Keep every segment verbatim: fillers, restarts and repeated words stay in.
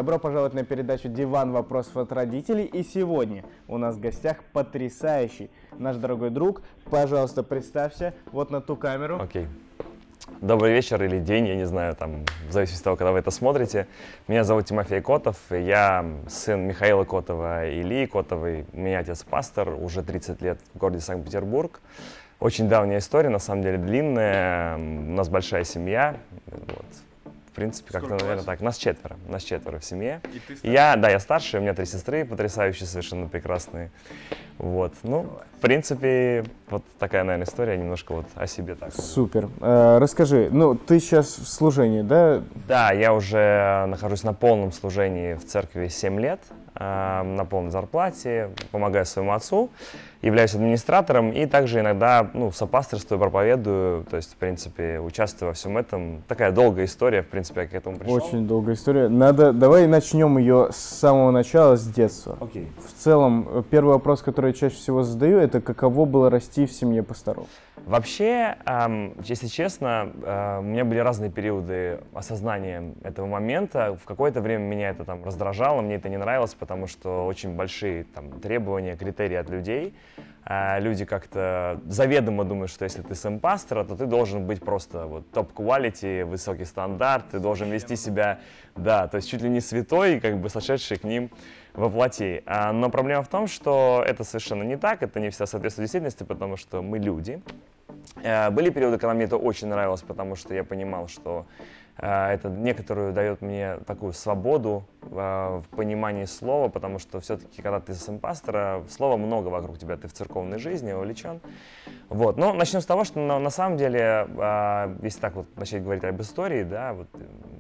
Добро пожаловать на передачу «Диван вопросов от родителей». И сегодня у нас в гостях потрясающий наш дорогой друг. Пожалуйста, представься вот на ту камеру. Окей. Добрый вечер или день, я не знаю, там, в зависимости от того, когда вы это смотрите. Меня зовут Тимофей Котов, я сын Михаила Котова и Ильи Котовой. У меня отец пастор, уже тридцать лет в городе Санкт-Петербург. Очень давняя история, на самом деле длинная. У нас большая семья. Вот. В принципе, как-то, наверное, так. Нас четверо. Нас четверо в семье. И ты старший? Я, да, я старший, у меня три сестры потрясающие, совершенно прекрасные. Вот. Ну, в принципе, вот такая, наверное, история, немножко вот о себе так. Супер. Э, расскажи, ну, ты сейчас в служении, да? Да, я уже нахожусь на полном служении в церкви семь лет, э, на полной зарплате, помогаю своему отцу, являюсь администратором и также иногда, ну, сопасторствую, проповедую, то есть, в принципе, участвую во всем этом. Такая долгая история, в принципе, я к этому пришел. Очень долгая история. Надо, давай начнем ее с самого начала, с детства. Окей. В целом, первый вопрос, который я чаще всего задаю, это каково было расти в семье пасторов? Вообще, эм, если честно, э, у меня были разные периоды осознания этого момента. В какое-то время меня это там раздражало, мне это не нравилось, потому что очень большие там требования, критерии от людей. Э, люди как-то заведомо думают, что если ты сын пастора, то ты должен быть просто вот топ-квалити, высокий стандарт, ты должен вести себя, да, то есть чуть ли не святой, как бы сошедший к ним во плоти. А, но проблема в том, что это совершенно не так, это не всегда соответствует действительности, потому что мы люди. А, были периоды, когда мне это очень нравилось, потому что я понимал, что а, это некоторую дает мне такую свободу а, в понимании слова, потому что все-таки, когда ты сын пастора, слова много вокруг тебя, ты в церковной жизни увлечен. Вот. Но начнем с того, что на, на самом деле, а, если так вот начать говорить об истории, да, вот,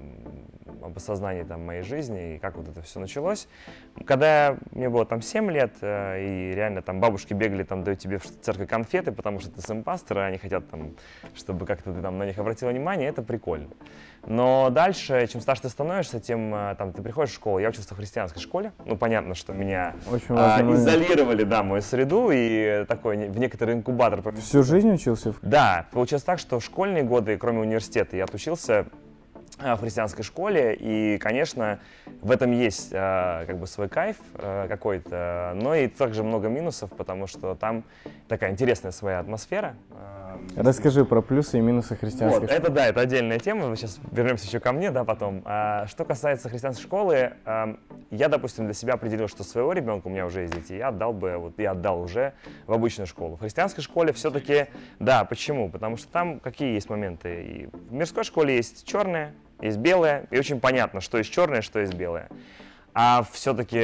об осознании там, моей жизни и как вот это все началось. Когда мне было там семь лет, э, и реально там бабушки бегали, там дают тебе в церкви конфеты, потому что ты сын пастора, они хотят там, чтобы как-то ты там на них обратил внимание, это прикольно. Но дальше, чем старше ты становишься, тем э, там ты приходишь в школу. Я учился в христианской школе, ну понятно, что меня Очень э, важный момент. изолировали, да, мою среду и такой в некоторый инкубатор. Всю жизнь учился? Да, получилось так, что в школьные годы, кроме университета, я отучился в христианской школе, и, конечно, в этом есть э, как бы свой кайф э, какой-то, но и также много минусов, потому что там такая интересная своя атмосфера. Расскажи про плюсы и минусы христианской Вот, школы. это да, это отдельная тема, сейчас вернемся еще ко мне, да, потом. А, что касается христианской школы, а, я, допустим, для себя определил, что своего ребенка, у меня уже есть дети, я отдал бы, вот я отдал уже в обычную школу. В христианской школе все-таки, да, почему? Потому что там какие есть моменты? И в мирской школе есть черное, есть белое, и очень понятно, что есть черное, что есть белое. А все-таки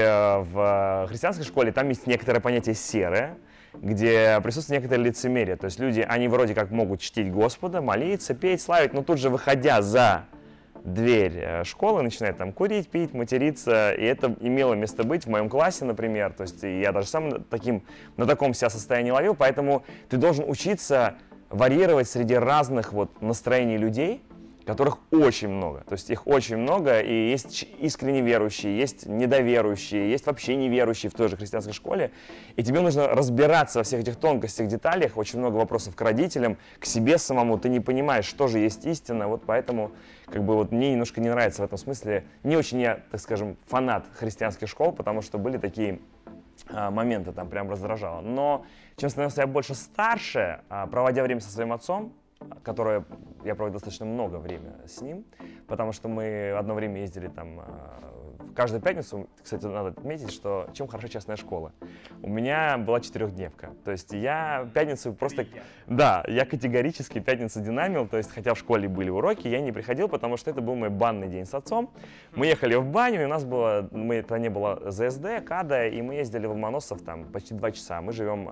в христианской школе там есть некоторое понятие серое, где присутствует некоторое лицемерие. То есть люди, они вроде как могут чтить Господа, молиться, петь, славить, но тут же, выходя за дверь школы, начинают там курить, пить, материться. И это имело место быть в моем классе, например. То есть я даже сам таким, на таком себя состоянии ловил. Поэтому ты должен учиться варьировать среди разных вот настроений людей, которых очень много, то есть их очень много, и есть искренне верующие, есть недоверующие, есть вообще неверующие в той же христианской школе, и тебе нужно разбираться во всех этих тонкостях, деталях, очень много вопросов к родителям, к себе самому, ты не понимаешь, что же есть истина, вот поэтому как бы вот мне немножко не нравится в этом смысле, не очень я, так скажем, фанат христианских школ, потому что были такие а, моменты, там прям раздражало, но чем становился я больше старше, а, проводя время со своим отцом, которое я провел достаточно много времени с ним, потому что мы одно время ездили там каждую пятницу. Кстати, надо отметить, что чем хороша частная школа. У меня была четырехдневка, то есть я пятницу просто... Да, я категорически пятницу динамил, то есть хотя в школе были уроки, я не приходил, потому что это был мой банный день с отцом. Мы ехали в баню, и у нас было, мы, это не было ЗСД, КАДа, и мы ездили в Ломоносов там почти два часа. Мы живем...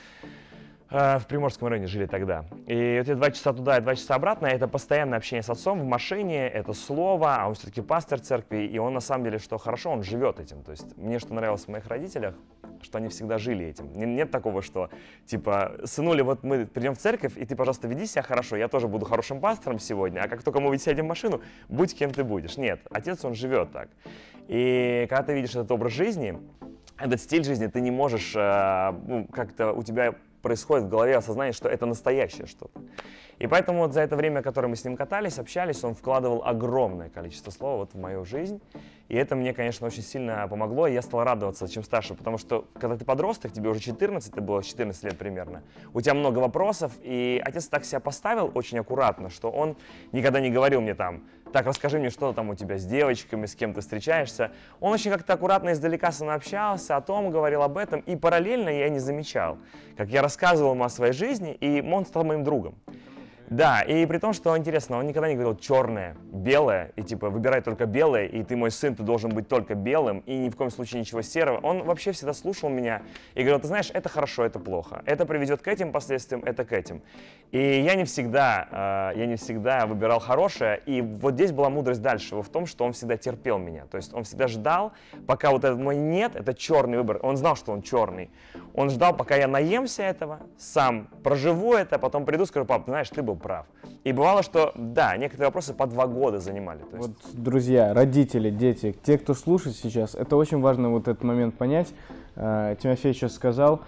В Приморском районе жили тогда. И вот эти два часа туда и два часа обратно, это постоянное общение с отцом в машине, это слово, а он все-таки пастор церкви, и он на самом деле, что хорошо, он живет этим. То есть мне что нравилось в моих родителях, что они всегда жили этим. Нет такого, что типа, сынули, вот мы придем в церковь, и ты, пожалуйста, веди себя хорошо, я тоже буду хорошим пастором сегодня, а как только мы сядем в машину, будь кем ты будешь. Нет, отец, он живет так. И когда ты видишь этот образ жизни, этот стиль жизни, ты не можешь, ну, как-то у тебя происходит в голове осознание, что это настоящее что-то. И поэтому вот за это время, которое мы с ним катались, общались, он вкладывал огромное количество слов вот в мою жизнь. И это мне, конечно, очень сильно помогло, и я стал радоваться, чем старше, потому что, когда ты подросток, тебе уже четырнадцать, ты было четырнадцать лет примерно, у тебя много вопросов, и отец так себя поставил очень аккуратно, что он никогда не говорил мне там, так, расскажи мне, что там у тебя с девочками, с кем ты встречаешься. Он очень как-то аккуратно издалека со мной общался, о том говорил об этом, и параллельно я не замечал, как я рассказывал ему о своей жизни, и он стал моим другом. Да, и при том, что интересно, он никогда не говорил черное, белое, и типа выбирай только белое, и ты мой сын, ты должен быть только белым, и ни в коем случае ничего серого. Он вообще всегда слушал меня и говорил, ты знаешь, это хорошо, это плохо, это приведет к этим последствиям, это к этим. И я не всегда, э, я не всегда выбирал хорошее, и вот здесь была мудрость дальше, в том, что он всегда терпел меня, то есть он всегда ждал, пока вот этот мой нет, это черный выбор, он знал, что он черный, он ждал, пока я наемся этого, сам проживу это, потом приду, скажу, пап, знаешь, ты был прав. И бывало, что, да, некоторые вопросы по два года занимали. То есть... Вот, друзья, родители, дети, те, кто слушает сейчас, это очень важно вот этот момент понять. Э, Тимофей сейчас сказал,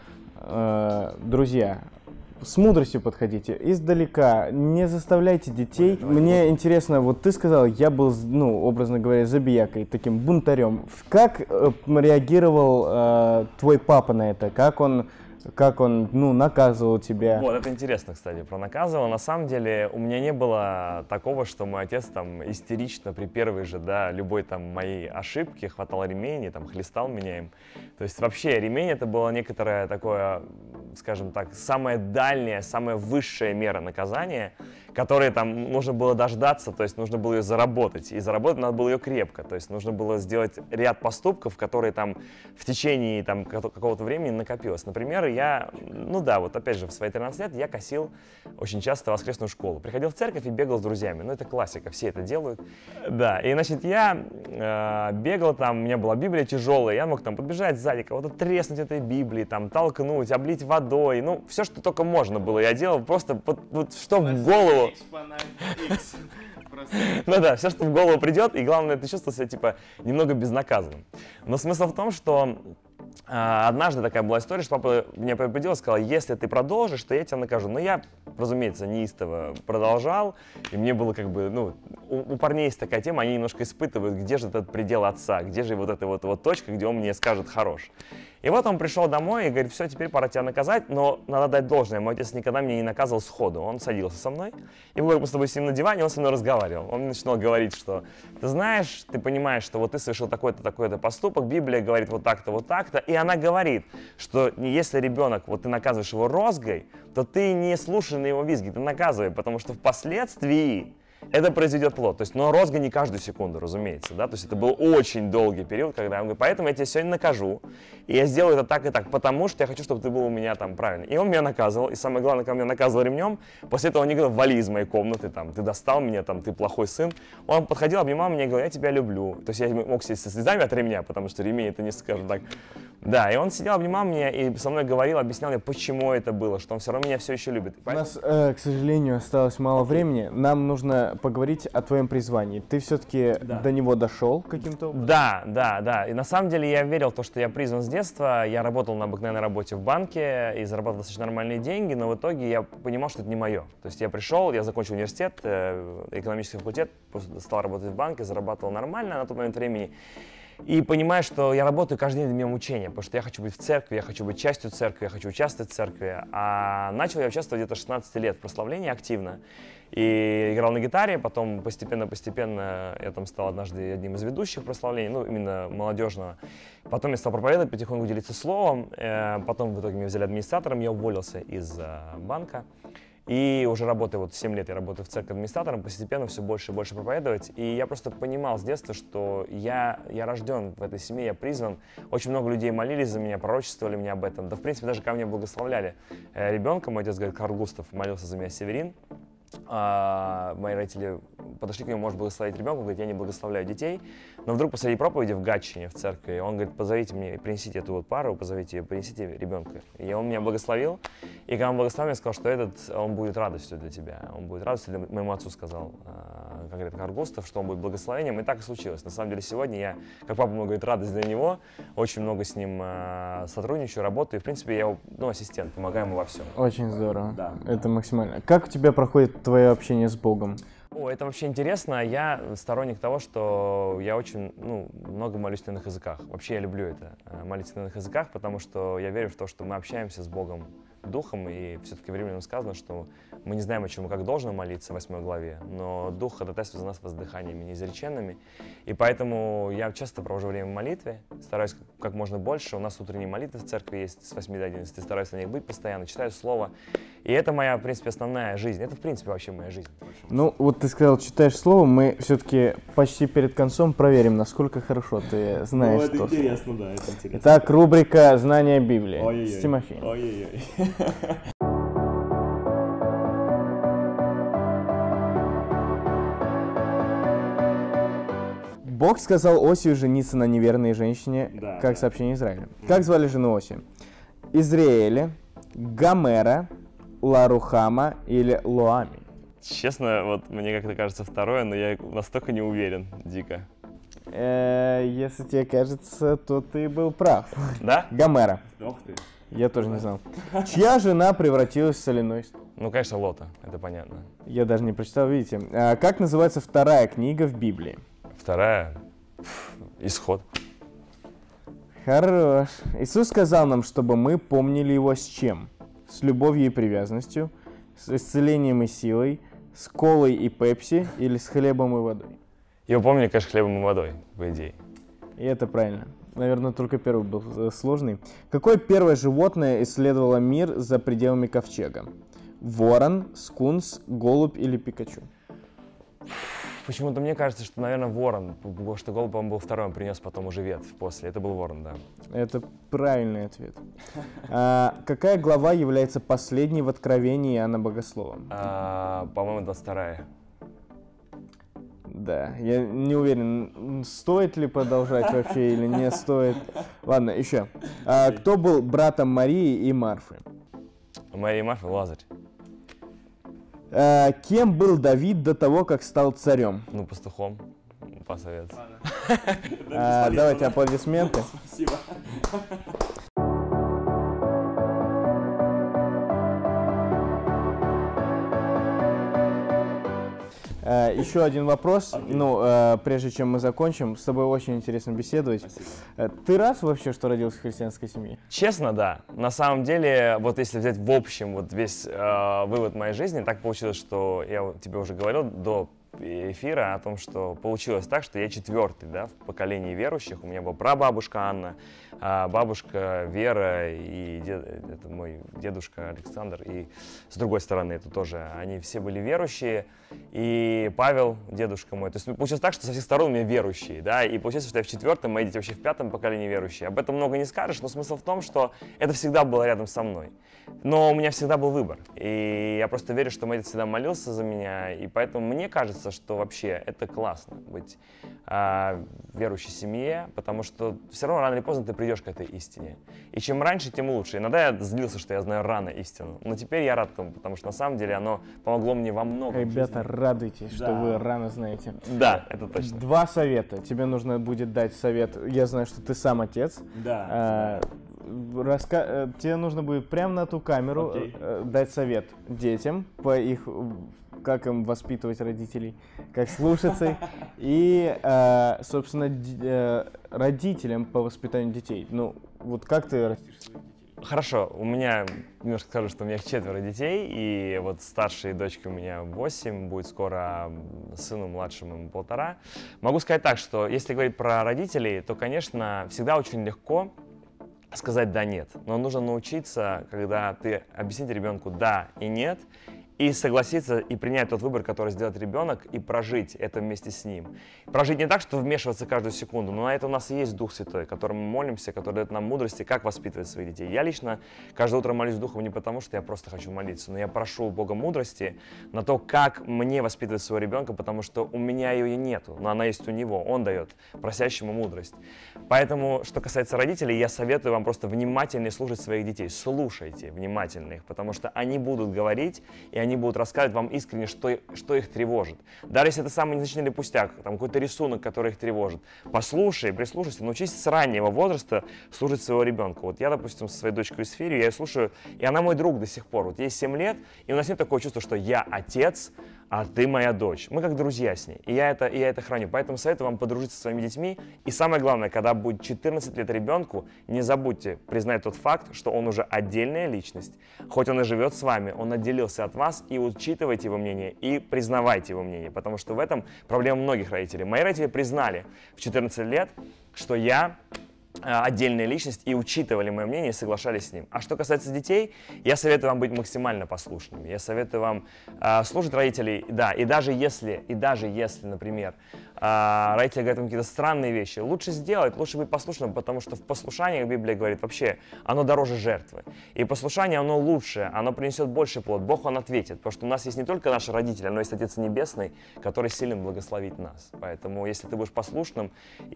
э, друзья, с мудростью подходите, издалека, не заставляйте детей. Мне интересно, вот ты сказал, я был, ну, образно говоря, забиякой, таким бунтарем. Как э, реагировал э, твой папа на это? Как он... Как он, ну, наказывал тебя? Вот, это интересно, кстати, про наказывал. На самом деле, у меня не было такого, что мой отец там истерично при первой же, да, любой там моей ошибке хватал ремень и там хлестал меня им. То есть вообще ремень это было некоторое такое, скажем так, самая дальняя, самая высшая мера наказания, которой там нужно было дождаться, то есть нужно было ее заработать. И заработать надо было ее крепко, то есть нужно было сделать ряд поступков, которые там в течение там какого-то времени накопилось. Например, я, ну да, вот опять же в свои тринадцать лет я косил очень часто воскресную школу. Приходил в церковь и бегал с друзьями, ну это классика, все это делают. Да, и значит я э, бегал там, у меня была Библия тяжелая, я мог там подбежать сзади, кого-то треснуть этой Библией, там толкнуть, облить водой, ну все, что только можно было я делал, просто вот, вот что в голову. Ну да, все, что в голову придет, и главное, ты чувствовал себя, типа, немного безнаказанным. Но смысл в том, что а, однажды такая была история, что папа меня предупредил и сказал, если ты продолжишь, то я тебя накажу. Но я, разумеется, неистово продолжал, и мне было как бы, ну, у, у парней есть такая тема, они немножко испытывают, где же этот предел отца, где же вот эта вот, вот точка, где он мне скажет хорош. И вот он пришел домой и говорит, все, теперь пора тебя наказать, но надо дать должное. Мой отец никогда меня не наказывал сходу. Он садился со мной, и мы с тобой с ним на диване, он со мной разговаривал. Он начинал говорить, что ты знаешь, ты понимаешь, что вот ты совершил такой-то, такой-то поступок, Библия говорит вот так-то, вот так-то, и она говорит, что если ребенок, вот ты наказываешь его розгой, то ты не слушай на его визги, ты наказывай, потому что впоследствии это произведет плод. То есть, но розга не каждую секунду, разумеется, да, то есть это был очень долгий период, когда он говорит, поэтому я тебя сегодня накажу, и я сделаю это так и так, потому что я хочу, чтобы ты был у меня там правильно. И он меня наказывал, и самое главное, когда меня наказывал ремнем, после этого он не говорил, вали из моей комнаты, там, ты достал меня, там, ты плохой сын. Он подходил, обнимал меня и говорил, я тебя люблю. То есть я мог сидеть со слезами от ремня, потому что ремень это не, скажем так. Да, и он сидел, обнимал меня и со мной говорил, объяснял мне, почему это было, что он все равно меня все еще любит. У нас, э, к сожалению, осталось мало времени. Нам нужно поговорить о твоем призвании. Ты все-таки да. до него дошел каким-то образом? Да, да, да. И на самом деле я верил в то, что я призван с детства. Я работал на обыкновенной работе в банке и зарабатывал достаточно нормальные деньги, но в итоге я понимал, что это не мое. То есть я пришел, я закончил университет, экономический факультет, стал работать в банке, зарабатывал нормально на тот момент времени. И понимаю, что я работаю каждый день для меня мучения, потому что я хочу быть в церкви, я хочу быть частью церкви, я хочу участвовать в церкви. А начал я участвовать где-то шестнадцать лет в прославлении активно. И играл на гитаре, потом постепенно-постепенно я там стал однажды одним из ведущих прославлений, ну, именно молодежного. Потом я стал проповедовать, потихоньку делиться словом. Потом в итоге меня взяли администратором, я уволился из банка. И уже работаю, вот семь лет я работаю в церкви администратором, постепенно все больше и больше проповедовать. И я просто понимал с детства, что я, я рожден в этой семье, я призван. Очень много людей молились за меня, пророчествовали мне об этом. Да, в принципе, даже ко мне благословляли ребенка. Мой отец, говорит, Карл Густав молился за меня, Северин. а, мои родители подошли к нему, может благословить ребенка, он говорит, я не благословляю детей. Но вдруг посреди проповеди в Гатчине, в церкви, он говорит, позовите мне, принесите эту вот пару, позовите ее, принесите ребенка. И он меня благословил, и когда он благословил, я сказал, что этот, он будет радостью для тебя, он будет радостью для моему отцу, сказал конкретно Каргустов, что он будет благословением, и так и случилось. На самом деле сегодня я, как папа мой говорит, радость для него, очень много с ним сотрудничаю, работаю, и в принципе я его, ну, ассистент, помогаю ему во всем. Очень здорово, да. Это максимально. Как у тебя проходит твое общение с Богом? О, это вообще интересно. Я сторонник того, что я очень, ну, много молюсь на иных языках. Вообще я люблю это, молиться на иных языках, потому что я верю в то, что мы общаемся с Богом Духом, и все-таки в Римлянам сказано, что мы не знаем, о чем и как должны молиться в восьмой главе, но Дух ходатайствует за нас воздыханиями неизреченными, и поэтому я часто провожу время в молитве, стараюсь как можно больше. У нас утренние молитвы в церкви есть с восьми до одиннадцати, стараюсь на них быть постоянно, читаю Слово, и это моя, в принципе, основная жизнь, это, в принципе, вообще моя жизнь. Ну, вот ты сказал, читаешь Слово, мы все-таки почти перед концом проверим, насколько хорошо ты знаешь. Ну, это то интересно, слово. да, это интересно. Итак, рубрика «Знание Библии» Ой-ой-ой. с Тимофеем. Ой-ой-ой. Бог сказал Осию жениться на неверной женщине, Да, как да. сообщение Израиля. Как звали жену Оси? Израиля, Гомера, Ларухама или Лоами? Честно, вот мне как-то кажется второе, но я настолько не уверен, дико. Э, если тебе кажется, то ты был прав. Да? Гомера. Ох ты. Я тоже не знал. Чья жена превратилась в соляной столб? Ну, конечно, Лота, это понятно. Я даже не прочитал, видите. А, как называется вторая книга в Библии? Вторая пф, Исход. Хорош. Иисус сказал нам, чтобы мы помнили Его с чем? С любовью и привязанностью, с исцелением и силой, с колой и пепси или с хлебом и водой? Его помнили, конечно, хлебом и водой, по идее. И это правильно. Наверное, только первый был э, сложный. Какое первое животное исследовало мир за пределами ковчега? Ворон, скунс, голубь или Пикачу? Почему-то мне кажется, что, наверное, ворон, потому что голубь, по-моему, был второй, он принес потом уже ветвь после. Это был ворон, да. Это правильный ответ. А, какая глава является последней в Откровении Иоанна Богослова? А, по-моему, двадцать вторая. Да, я не уверен, стоит ли продолжать вообще или не стоит. Ладно, еще. А, кто был братом Марии и Марфы? Мария и Марфа, Лазарь. А, кем был Давид до того, как стал царем? Ну, пастухом, по совету. А, давайте аплодисменты. Спасибо. А, еще один вопрос. Окей. Ну, а, прежде чем мы закончим, с тобой очень интересно беседовать. Спасибо. А, ты рад вообще, что родился в христианской семье? Честно, да. На самом деле, вот если взять в общем вот весь э, вывод моей жизни, так получилось, что я вот тебе уже говорил до эфира о том, что получилось так, что я четвертый, да, в поколении верующих. У меня была прабабушка Анна, а бабушка Вера и дед, это мой дедушка Александр. И с другой стороны, это тоже, они все были верующие. И Павел, дедушка мой. То есть получилось так, что со всех сторон у меня верующие, да, и получилось, что я в четвертом, мои дети вообще в пятом поколении верующие. Об этом много не скажешь, но смысл в том, что это всегда было рядом со мной. Но у меня всегда был выбор, и я просто верю, что мой дед всегда молился за меня, и поэтому мне кажется, что вообще это классно быть а, в верующей семье, потому что все равно рано или поздно ты придешь к этой истине. И чем раньше, тем лучше. Иногда я злился, что я знаю рано истину, но теперь я рад тому, потому что на самом деле оно помогло мне во многом. Ребята, радуйтесь, что Да. вы рано знаете. Да, это точно. Два совета. Тебе нужно будет дать совет. Я знаю, что ты сам отец. Да. А, раска- э, Тебе нужно будет прямо на ту камеру Окей. э, дать совет детям по их, как им воспитывать родителей, как слушаться их, и, э, собственно, д- э, родителям по воспитанию детей. Ну, вот как ты растишь своих детей? Хорошо, у меня, немножко скажу, что у меня четверо детей, и вот старшей дочке у меня восемь, будет скоро сыну младшему ему полтора. Могу сказать так, что если говорить про родителей, то, конечно, всегда очень легко сказать «да», «нет». Но нужно научиться, когда ты объяснить ребенку «да» и «нет», и согласиться и принять тот выбор, который сделает ребенок, и прожить это вместе с ним. Прожить не так, что вмешиваться каждую секунду, но на это у нас и есть Дух Святой, которому мы молимся, который дает нам мудрости, как воспитывать своих детей. Я лично каждое утро молюсь Духом не потому, что я просто хочу молиться, но я прошу у Бога мудрости на то, как мне воспитывать своего ребенка, потому что у меня ее и нету, но она есть у него, он дает просящему мудрость. Поэтому, что касается родителей, я советую вам просто внимательнее слушать своих детей. Слушайте внимательно их, потому что они будут говорить, и они будут рассказывать вам искренне, что, что их тревожит. Даже если это самый незначительный пустяк, там какой-то рисунок, который их тревожит. Послушай, прислушайся, научись с раннего возраста слушать своего ребенка. Вот я, допустим, со своей дочкой Исфирью, я ее слушаю, и она мой друг до сих пор. Вот ей семь лет, и у нас нет такого чувства, что я отец, а ты моя дочь. Мы как друзья с ней, и я это, и я это храню. Поэтому советую вам подружиться со своими детьми. И самое главное, когда будет четырнадцать лет ребенку, не забудьте признать тот факт, что он уже отдельная личность. Хоть он и живет с вами, он отделился от вас, и учитывайте его мнение, и признавайте его мнение. Потому что в этом проблема многих родителей. Мои родители признали в четырнадцать лет, что я отдельная личность, и учитывали мое мнение и соглашались с ним. А что касается детей, я советую вам быть максимально послушными. Я советую вам э, слушать родителей, да, и даже если, и даже если, например, э, родители говорят вам какие-то странные вещи, лучше сделать, лучше быть послушным, потому что в послушании, Библия говорит, вообще, оно дороже жертвы. И послушание, оно лучше, оно принесет больше плод. Бог, Он ответит, потому что у нас есть не только наши родители, но есть Отец Небесный, который силен благословить нас. Поэтому, если ты будешь послушным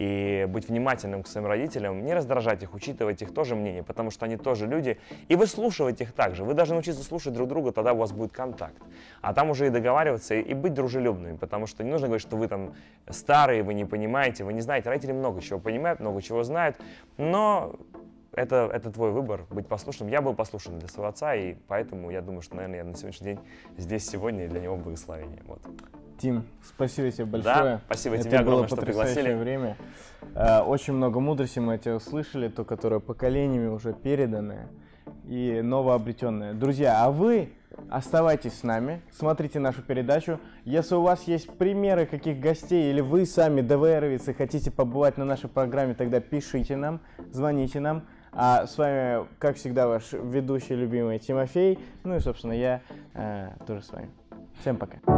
и быть внимательным к своим родителям, не раздражать их, учитывать их тоже мнение, потому что они тоже люди, и выслушивать их также. Вы должны научиться слушать друг друга, тогда у вас будет контакт. А там уже и договариваться, и, и быть дружелюбными, потому что не нужно говорить, что вы там старые, вы не понимаете, вы не знаете. Родители много чего понимают, много чего знают, но это, это твой выбор, быть послушным. Я был послушен для своего отца, и поэтому я думаю, что, наверное, я на сегодняшний день здесь сегодня, и для него благословение. Вот. Тим, спасибо тебе большое. Да, спасибо тебе огромное, что пригласили. Это было потрясающее время. Очень много мудрости мы от тебя услышали, то, которое поколениями уже переданное и новообретенное. Друзья, а вы оставайтесь с нами, смотрите нашу передачу. Если у вас есть примеры каких гостей, или вы сами ДВРовец и хотите побывать на нашей программе, тогда пишите нам, звоните нам. А с вами, как всегда, ваш ведущий любимый Тимофей. Ну и, собственно, я э, тоже с вами. Всем пока.